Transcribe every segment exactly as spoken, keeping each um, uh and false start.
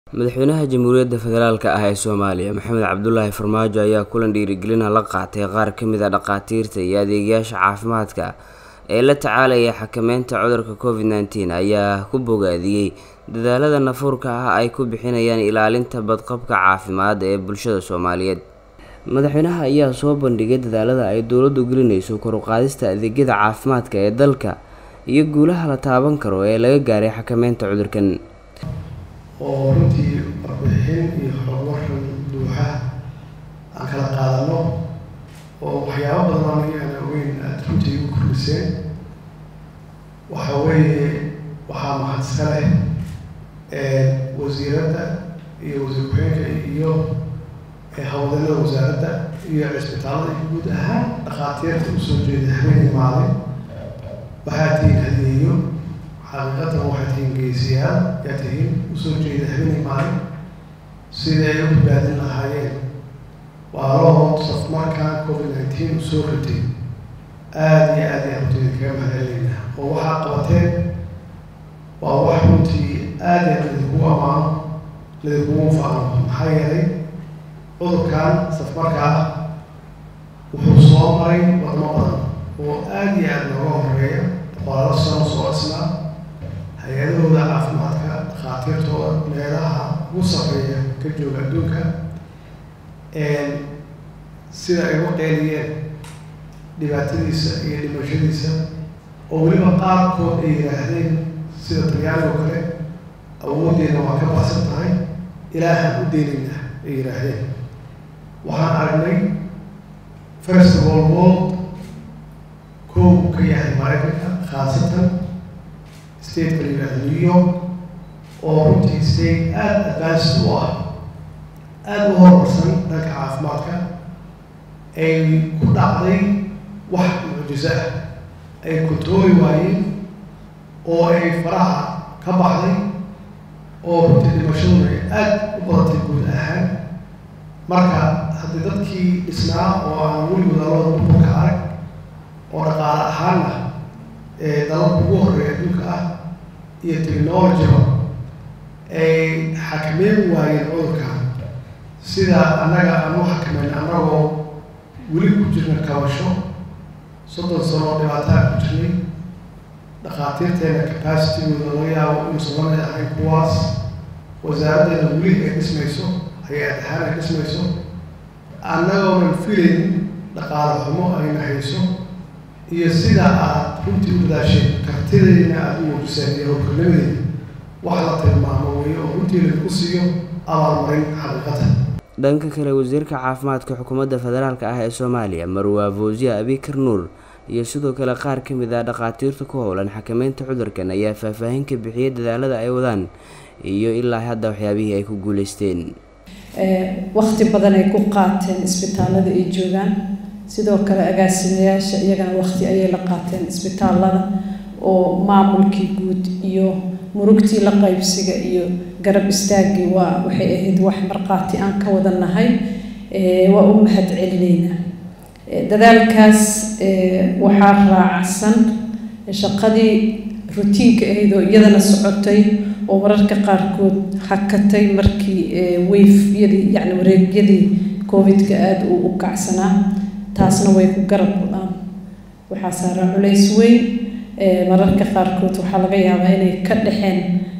madaxweynaha Jamhuuriyadda Federaalka ah ee Soomaaliya Maxamed Cabdullaahi Farmaajo ayaa kulan dhiirigelin la qaatay qaar ka mid ah dhaqaatiirta iyo adeegayaasha caafimaadka ee la tacaalaya xakameynta cudurka COVID nineteen ayaa ku bogaadiyay dadaalada nafuurka ah ay ku bixinayaan ilaalinta badqabka caafimaad ee bulshada Soomaaliyeed. Madaxweynaha ayaa soo bandhigay dadaalada ay dowladdu gelinayso kor u qaadista adeegyada caafimaadka ee dalka iyo guulaha la taaban karo ee laga gaaray xakameynta cudurkan. oo runtii warbixin iyo xogwaran buuxa aan kala qaadano oo waxyaabo badan aan ogeyn aad runtii u kordhiseen. waxa weeye waxaa mahadsan leh ee wasiiradda iyo wasiir ku-xigeenka iyo hawlgallada wasaaradda iyo cisbitaalada iyo guud ahaan dhaqaatiirta usoo jeeda habeenkii maalin waxaa tihiin hadiyeeyo xaqiiqatan waxay tihiin geesiyaal yaa tihiin usoo jeeda habeenkii maalin sidii ay u badbaadin lahaayeen waalahoo safmarkan COVID nineteen usoo ritay aada iyo aad ayaan runtii kaga mahadcelinaynaa oo waxaa qabateen waa wax runtii aad iyo aad ladinkugu ammaano ladinkugu faano maxaa yeelay cudurkan safmarkaa wuxuu soo maray wadamo badan oo aada iyo aada looga horeeya boqolaalo sano soo dhisnaa hay-adahooda caafimaadka dhakhaatiirtooda meelaha ugu sarreeya ka jooga adduunka sida ay u qeeliyeen dhibaatadiisa iyo dhimashadiisa oo weliba qaarkood ay yidhaahdeen sida talyaaniga oo kale awooddeena waa ka baxsan tahay ilaahaan u deynayna ay yidhaahdeen. waxaan aragnay first world war kow ka yahay Mareykanka khaasatan state-ka la yidhaahdo New York oo runtii state aada advanced u ah aada u horumarsan dhanka caafimaadka ay ku dhacday wax mucjiso ah ay controli waayeen oo ay faraha ka baxday oo runtii dhimashaduna ay aada u badatay guud ahaan. marka haddii dadkii dhisnaa oo aan weligood dalada burburka arag oo dhaqaale ahaanna ee dalada ugu horreeya adduunka ah iyo technologyba ay xakameyn waayeen cudurkan sida annaga aan u xakameyn annagoo weli ku jirna kabasho soddon sano oo dhibaataa ku jirnay dhakhaatiirteena capacitygooda laga yaabo inuusan la mid ahayn kuwaas wasaaraddeena weli ay dhismayso hay-ad ahaan ay dhismayso annagoonan filayn dhaqaale xumo ayna hayso iyo sida aad runtii u dadaasheen kartidayna aada u muujiseen iyo howlkarnimadeena wax la tilmaamo weeye oo runtii lagu siiyo abaalmarin xaqiiqatan. dhanka kale wasiirka caafimaadka xukuumadda federaalka ah ee Soomaaliya Marwa Fawziya Abikar Nuur iyo sidoo kale qaar ka mid ah dhaqaatiirta ku howlan xakameynta cudurkan ayaa faahfaahin ka bixiyay dadaalada ay wadaan iyo ilaa hadda waxyaabihii ay ku guuleysteen. waqti badan ay ku qaateen isbitaalada ay joogaan sidoo kale agaasimayaasha iyagana waqti ayay la qaateen isbitaalada oo maamulkii guud iyo murugtii la qaybsiga iyo garab istaagii waa waxay ahayd wax marqaati aan ka wada nahay waa u mahad celinaynaa. dadaalkaas waxaa raacsan shaqadii rutiinka ahayd oo iyadana socotay oo mararka qaarkood hakatay markii weyfyadii yacni wareegyadii covidka aada uu u kacsanaa taasna way ku garab wadaan. waxaa saaran culays weyn mararka qaarkood waxaa laga yaabaa inay ka dhexeen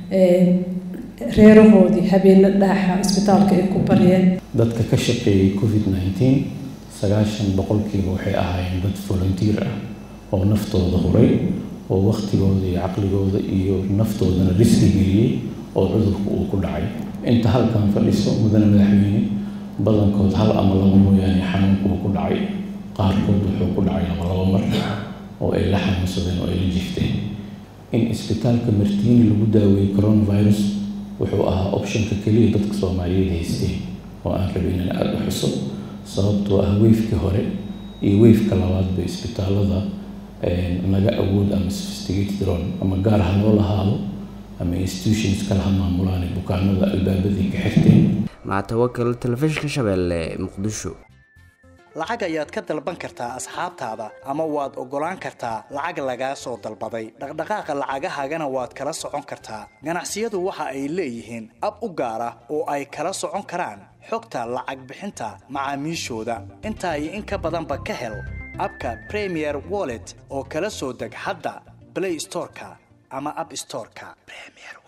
reerahoodii habeena dhaaxa isbitaalka ay ku baryeen. dadka ka shaqeeyay covid nineteen sagaashan boqolkiiba waxay ahaayeen dad volunteer ah oo naftooda huray oo waqtigooda iyo caqligooda iyo naftoodana riski geliyey oo cudurku uu ku dhacay. inta halkan fadhiso mudane madaxweyne badankood hal ama laba mooyaane xanuunku uu ku dhacay qaarkood wuxuu ku dhacay laba laba mar oo ay la xanuunsadeen oo ay la jifteen. in isbitaalka Martiini lagu daaweeyey coronavirus wuxuu ahaa optionka keliya dadka Soomaaliyeed haysteen oo aan rabin inaan aada u xuso sababtoo ah weyfkii hore iyo weyfka labaadba isbitaalada naga awood ama sophisticated ron ama gaar ha loo lahaado ama institutions kala ha maamulaan bukaanada albaabadii ka xirteen. مع توكل تلفزيون شبelle مقدشو. lacag ayaad ka dalban kartaa asxaabtaada ama waad ogolaan kartaa lacag lagaa soo dalbaday dhaqdhaqaaqa lacagahaagana waad kala socon kartaa ganacsiyadu waxa ay leeyihiin ab u gaar ah oo ay kala socon karaan xogta lacag bixinta macaamiishooda inta ay in ka badanba ka hel abka Premier Wallet oo kala soo deg hadda Play Store-ka ama App Store-ka Premier